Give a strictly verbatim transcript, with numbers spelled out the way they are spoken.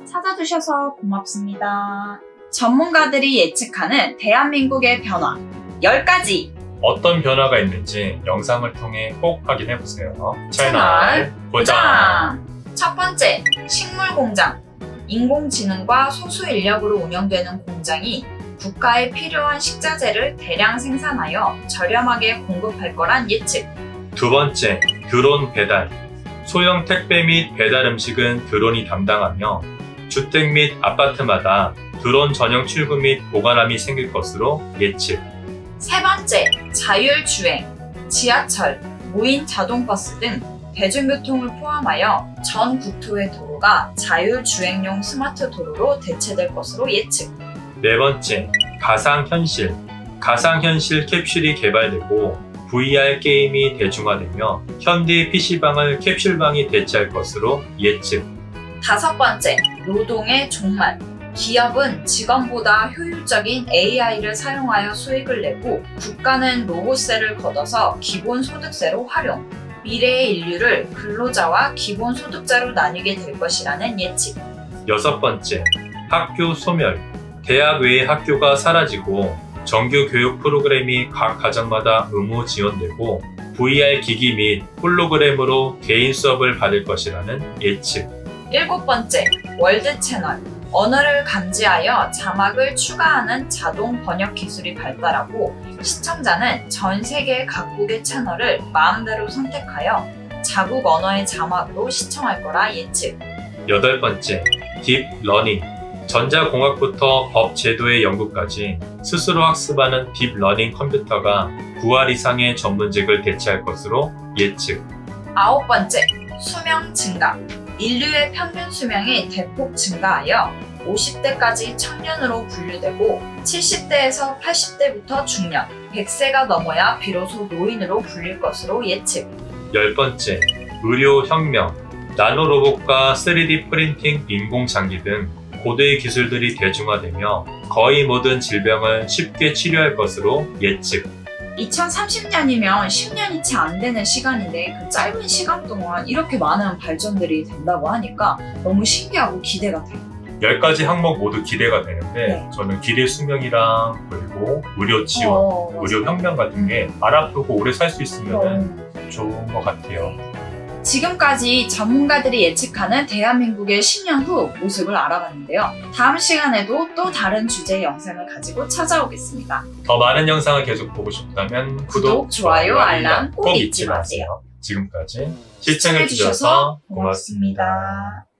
찾아주셔서 고맙습니다. 전문가들이 예측하는 대한민국의 변화 열 가지! 어떤 변화가 있는지 영상을 통해 꼭 확인해보세요. 채널, 채널 고정! 첫 번째, 식물공장. 인공지능과 소수인력으로 운영되는 공장이 국가에 필요한 식자재를 대량 생산하여 저렴하게 공급할 거란 예측. 두 번째, 드론 배달. 소형 택배 및 배달 음식은 드론이 담당하며 주택 및 아파트마다 드론 전용 출구 및 보관함이 생길 것으로 예측. 세 번째, 자율주행. 지하철, 무인 자동버스 등 대중교통을 포함하여 전 국토의 도로가 자율주행용 스마트 도로로 대체될 것으로 예측. 네 번째, 가상현실. 가상현실 캡슐이 개발되고 브이알 게임이 대중화되며 현대 피시방을 캡슐방이 대체할 것으로 예측. 다섯 번째, 노동의 종말. 기업은 직원보다 효율적인 에이아이를 사용하여 수익을 내고 국가는 로봇세를 걷어서 기본소득세로 활용. 미래의 인류를 근로자와 기본소득자로 나뉘게 될 것이라는 예측. 여섯 번째, 학교 소멸. 대학 외의 학교가 사라지고 정규 교육 프로그램이 각 가정마다 의무 지원되고 브이알 기기 및 홀로그램으로 개인 수업을 받을 것이라는 예측. 일곱 번째, 월드 채널. 언어를 감지하여 자막을 추가하는 자동 번역 기술이 발달하고 시청자는 전 세계 각국의 채널을 마음대로 선택하여 자국 언어의 자막으로 시청할 거라 예측. 여덟 번째, 딥러닝. 전자공학부터 법 제도의 연구까지 스스로 학습하는 딥러닝 컴퓨터가 구 알 이상의 전문직을 대체할 것으로 예측. 아홉 번째, 수명 증가. 인류의 평균 수명이 대폭 증가하여 오십 대까지 청년으로 분류되고 칠십 대에서 팔십 대부터 중년, 백 세가 넘어야 비로소 노인으로 불릴 것으로 예측. 열 번째, 의료혁명. 나노로봇과 쓰리디 프린팅, 인공장기 등 고도의 기술들이 대중화되며 거의 모든 질병을 쉽게 치료할 것으로 예측. 이천삼십 년이면 십 년이 채 안 되는 시간인데 그 짧은 시간 동안 이렇게 많은 발전들이 된다고 하니까 너무 신기하고 기대가 돼요. 열 가지 항목 모두 기대가 되는데 네. 저는 기대 수명이랑 그리고 의료 지원, 어, 의료 혁명 같은 게 안 아프고 오래 살 수 있으면 어. 좋은 것 같아요. 지금까지 전문가들이 예측하는 대한민국의 십 년 후 모습을 알아봤는데요. 다음 시간에도 또 다른 주제의 영상을 가지고 찾아오겠습니다. 더 많은 영상을 계속 보고 싶다면 구독, 좋아요, 알람 꼭 잊지 마세요. 지금까지 시청해주셔서 고맙습니다. 고맙습니다.